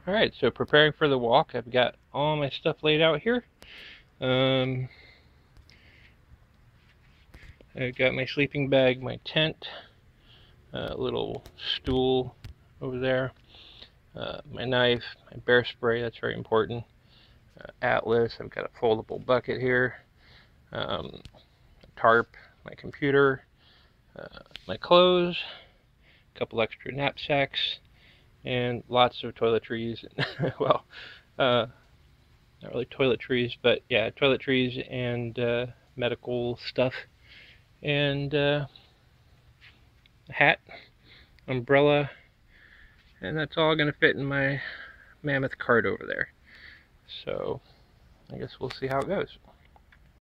Alright, so preparing for the walk. I've got all my stuff laid out here. I've got my sleeping bag, my tent, a little stool over there, my knife, my bear spray, that's very important, atlas, I've got a foldable bucket here, a tarp, my computer, my clothes, a couple extra knapsacks, and lots of toiletries. Well, not really toiletries, but yeah, toiletries and medical stuff, and a hat, umbrella, and that's all going to fit in my mammoth cart over there. So I guess we'll see how it goes.